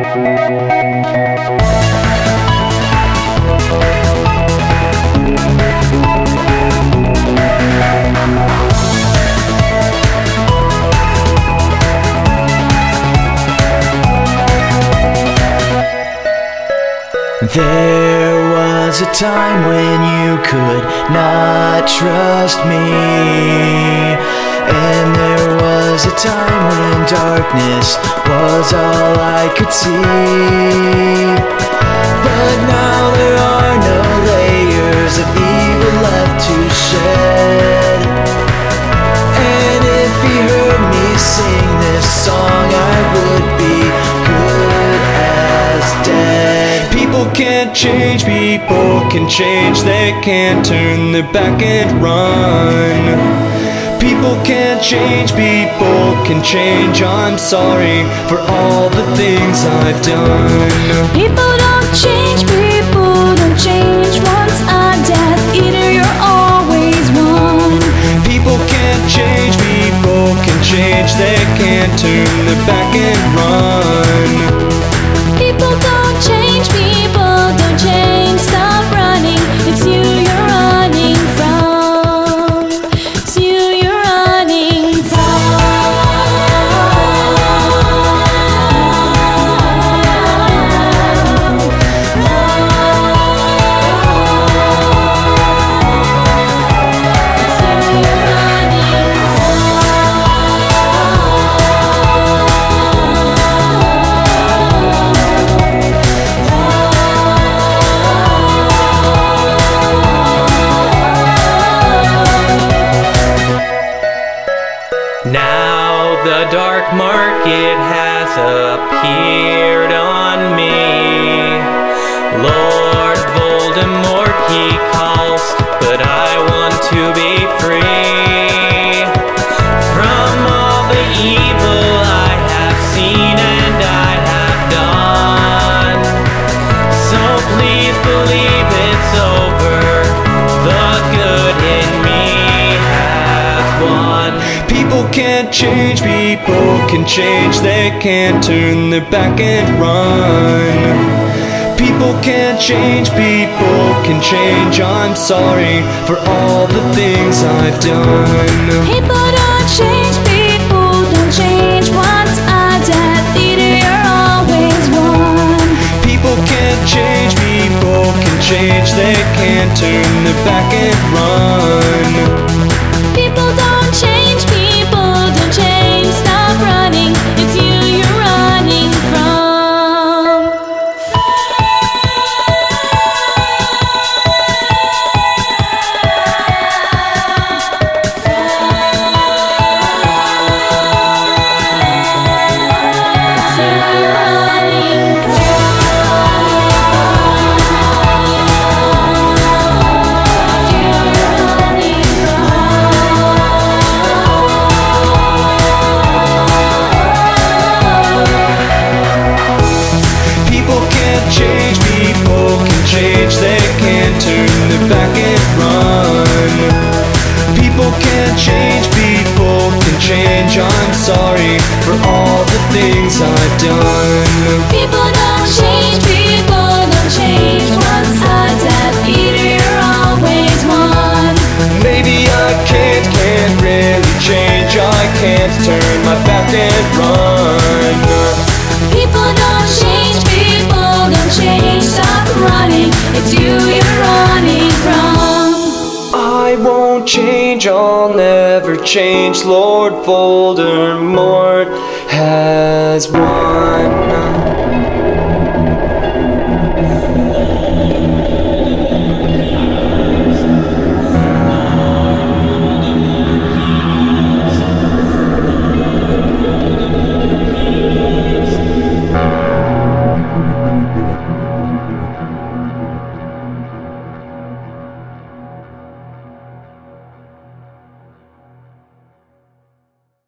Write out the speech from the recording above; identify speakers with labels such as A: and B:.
A: There was a time when you could not trust me, and there was a time when darkness was all I could see. But now there are no layers of evil left to shed, and if he heard me sing this song, I would be good as dead. People can't change, people can change. They can't turn their back and run. People can't change, people can change. I'm sorry for all the things I've done.
B: People don't change, people don't change. Once a Death Eater, you're always one.
A: People can't change, people can change. They can't turn their back and run.
B: People don't change, people don't change. Stop running, it's you you're running from. It's you you're running
C: Now the dark market has appeared on me. Lord Voldemort he calls, but I want to be free from all the evil I have seen and I have done. So please believe it's over, the good in me has won.
A: People can't change, people can change. They can't turn their back and run. People can't change, people can change. I'm sorry for all the things I've done.
B: People don't change, people don't change. Once a Death Eater, you're always one.
A: People can't change, people can change. They can't turn their back and run.
B: People don't change, people don't change. Stop running, it's you you're running from.
A: People can't change, people can change. They can't turn their back and run. People can't change, people can change. I'm sorry for all the things I've done.
B: People don't change, people don't change. Once a Death Eater, you're always one.
A: Maybe I can't really change. I can't turn my back and run.
B: People don't change, people don't change. Stop running, it's you you're running from.
A: I won't change, I'll never change. Lord Voldemort has won.